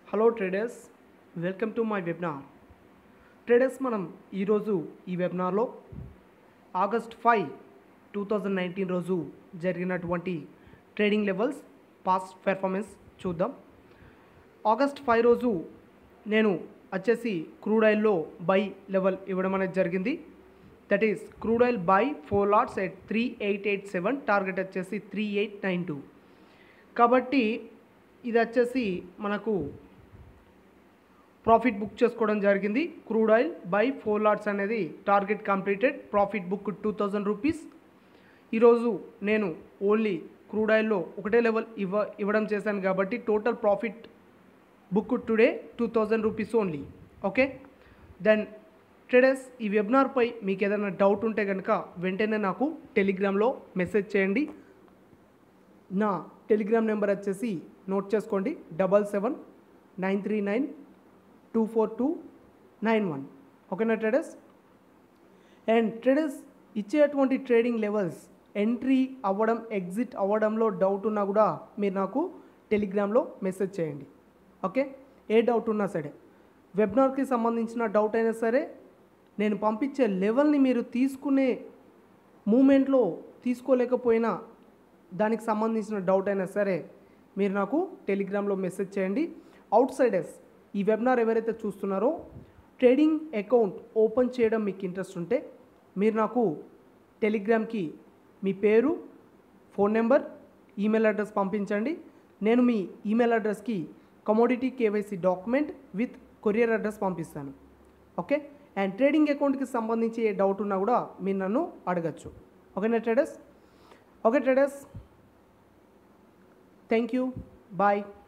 Hello traders, welcome to my webinar. Traders, మనం ఈరోజు ఈ వెబినార్లో ఆగస్ట్ 5, 2019 రోజు జరిగినటువంటి ట్రేడింగ్ లెవెల్స్ పాస్ట్ పెర్ఫార్మెన్స్ చూద్దాం. ఆగస్ట్ 5 రోజు నేను వచ్చేసి క్రూడ్ ఆయిల్లో బై లెవెల్ ఇవ్వడం అనేది జరిగింది. That is crude oil buy 4 lots at 3887, target వచ్చేసి 3892. కాబట్టి ఇది వచ్చేసి మనకు ప్రాఫిట్ బుక్ చేసుకోవడం జరిగింది. క్రూడ్ ఆయిల్ బై 4 లాట్స్ అనేది target completed, profit book 2000 rupees. ఈరోజు నేను ఓన్లీ క్రూడ్ ఆయిల్లో ఒకటే లెవెల్ ఇవ్వడం చేశాను కాబట్టి total profit book today 2000 rupees only. Okay, then traders, ఈ వెబినార్పై మీకు ఏదైనా డౌట్ ఉంటే కనుక వెంటనే నాకు టెలిగ్రామ్లో మెసేజ్ చేయండి. నా టెలిగ్రామ్ నెంబర్ వచ్చేసి నోట్ చేసుకోండి, 7793924291. ఓకేనా ట్రేడర్స్? అండ్ ట్రేడర్స్, ఇచ్చేటువంటి ట్రేడింగ్ లెవెల్స్ ఎంట్రీ అవ్వడం ఎగ్జిట్ అవ్వడంలో డౌట్ ఉన్నా కూడా మీరు నాకు టెలిగ్రామ్లో మెసేజ్ చేయండి. ఓకే, ఏ డౌట్ ఉన్నా సరే, వెబినార్కి సంబంధించిన డౌట్ అయినా సరే, నేను పంపించే లెవెల్ని మీరు తీసుకునే మూమెంట్లో తీసుకోలేకపోయినా దానికి సంబంధించిన డౌట్ అయినా సరే మీరు నాకు టెలిగ్రామ్లో మెసేజ్ చేయండి. అవుట్ సైడర్స్, ఈ వెబినార్ ఎవరైతే చూస్తున్నారో ట్రేడింగ్ అకౌంట్ ఓపెన్ చేయడం మీకు ఇంట్రెస్ట్ ఉంటే మీరు నాకు టెలిగ్రామ్కి మీ పేరు, ఫోన్ నెంబర్, ఈమెయిల్ అడ్రస్ పంపించండి. నేను మీ ఈమెయిల్ అడ్రస్కి commodity KYC document with courier address పంపిస్తాను. ఓకే, అండ్ ట్రేడింగ్ అకౌంట్కి సంబంధించి ఏ డౌట్ ఉన్నా కూడా మీరు నన్ను అడగచ్చు. ఓకేనా traders? Okay traders, thank you, bye.